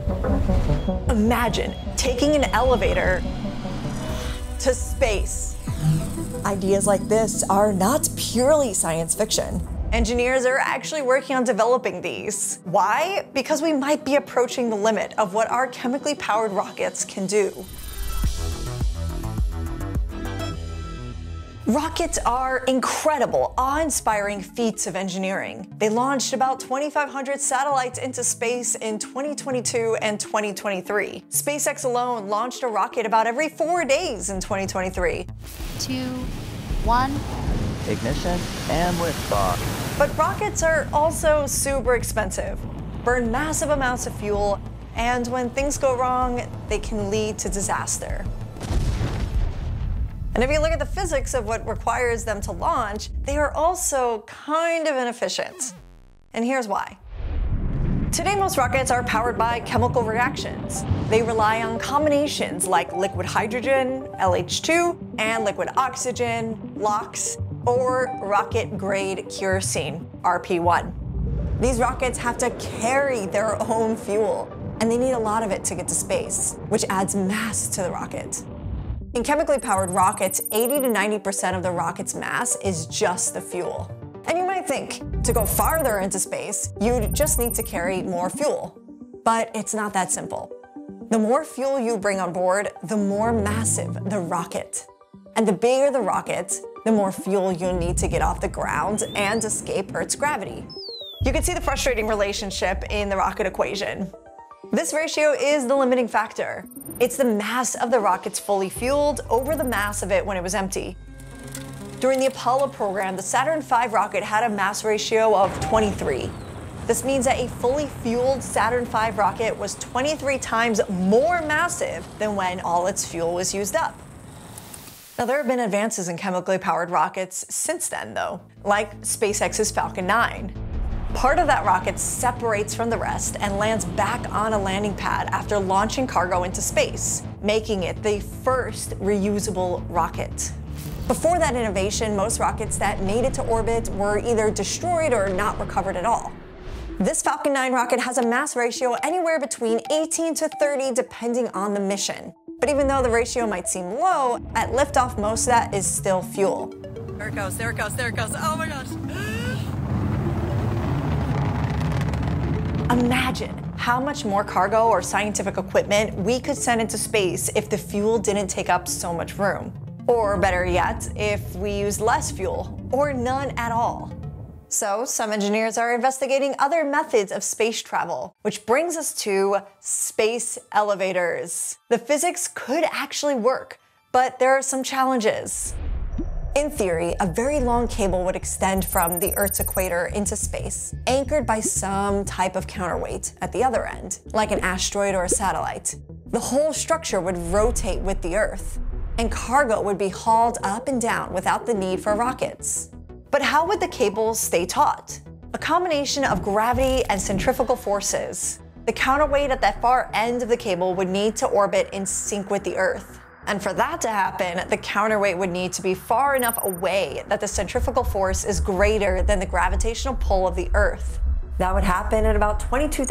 Imagine taking an elevator to space. Ideas like this are not purely science fiction. Engineers are actually working on developing these. Why? Because we might be approaching the limit of what our chemically powered rockets can do. Rockets are incredible, awe-inspiring feats of engineering. They launched about 2,500 satellites into space in 2022 and 2023. SpaceX alone launched a rocket about every 4 days in 2023. 2, 1. Ignition and liftoff. But rockets are also super expensive, burn massive amounts of fuel, and when things go wrong, they can lead to disaster. And if you look at the physics of what requires them to launch, they are also kind of inefficient. And here's why. Today, most rockets are powered by chemical reactions. They rely on combinations like liquid hydrogen, LH2, and liquid oxygen, LOX, or rocket-grade kerosene, RP1. These rockets have to carry their own fuel, and they need a lot of it to get to space, which adds mass to the rocket. In chemically powered rockets, 80 to 90% of the rocket's mass is just the fuel. And you might think, to go farther into space, you'd just need to carry more fuel. But it's not that simple. The more fuel you bring on board, the more massive the rocket. And the bigger the rocket, the more fuel you'll need to get off the ground and escape Earth's gravity. You can see the frustrating relationship in the rocket equation. This ratio is the limiting factor. It's the mass of the rockets fully fueled over the mass of it when it was empty. During the Apollo program, the Saturn V rocket had a mass ratio of 23. This means that a fully fueled Saturn V rocket was 23 times more massive than when all its fuel was used up. Now, there have been advances in chemically powered rockets since then, though, like SpaceX's Falcon 9. Part of that rocket separates from the rest and lands back on a landing pad after launching cargo into space, making it the first reusable rocket. Before that innovation, most rockets that made it to orbit were either destroyed or not recovered at all. This Falcon 9 rocket has a mass ratio anywhere between 18 to 30 depending on the mission. But even though the ratio might seem low, at liftoff most of that is still fuel. There it goes, there it goes, there it goes, oh my gosh. Imagine how much more cargo or scientific equipment we could send into space if the fuel didn't take up so much room. Or better yet, if we used less fuel, or none at all. So some engineers are investigating other methods of space travel, which brings us to space elevators. The physics could actually work, but there are some challenges. In theory, a very long cable would extend from the Earth's equator into space, anchored by some type of counterweight at the other end, like an asteroid or a satellite. The whole structure would rotate with the Earth, and cargo would be hauled up and down without the need for rockets. But how would the cables stay taut? A combination of gravity and centrifugal forces. The counterweight at that far end of the cable would need to orbit in sync with the Earth. And for that to happen, the counterweight would need to be far enough away that the centrifugal force is greater than the gravitational pull of the Earth. That would happen at about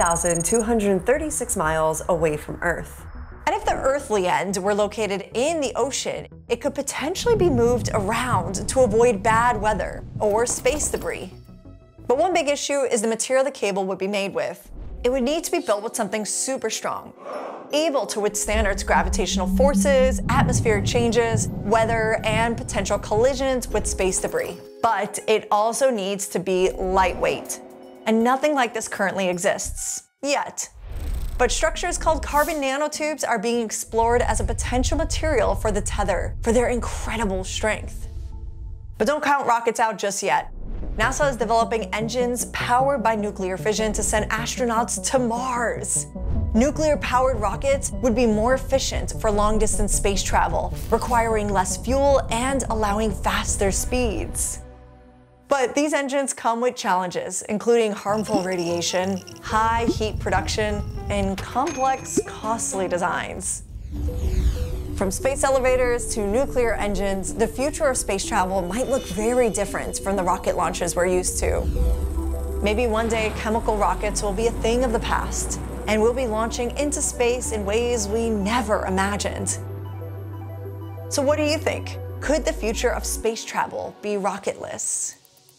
22,236 miles away from Earth. And if the earthly end were located in the ocean, it could potentially be moved around to avoid bad weather or space debris. But one big issue is the material the cable would be made with. It would need to be built with something super strong, able to withstand Earth's gravitational forces, atmospheric changes, weather, and potential collisions with space debris. But it also needs to be lightweight. And nothing like this currently exists, yet. But structures called carbon nanotubes are being explored as a potential material for the tether, for their incredible strength. But don't count rockets out just yet. NASA is developing engines powered by nuclear fission to send astronauts to Mars. Nuclear-powered rockets would be more efficient for long-distance space travel, requiring less fuel and allowing faster speeds. But these engines come with challenges, including harmful radiation, high heat production, and complex, costly designs. From space elevators to nuclear engines, the future of space travel might look very different from the rocket launches we're used to. Maybe one day chemical rockets will be a thing of the past, And we'll be launching into space in ways we never imagined. So what do you think? Could the future of space travel be rocketless?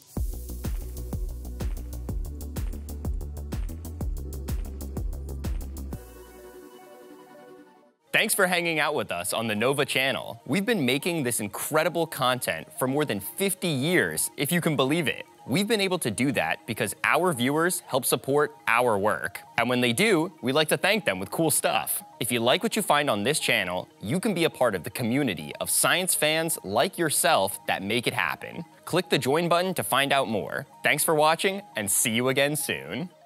Thanks for hanging out with us on the Nova channel. We've been making this incredible content for more than 50 years, if you can believe it. We've been able to do that because our viewers help support our work. And when they do, we like to thank them with cool stuff. If you like what you find on this channel, you can be a part of the community of science fans like yourself that make it happen. Click the join button to find out more. Thanks for watching, and see you again soon.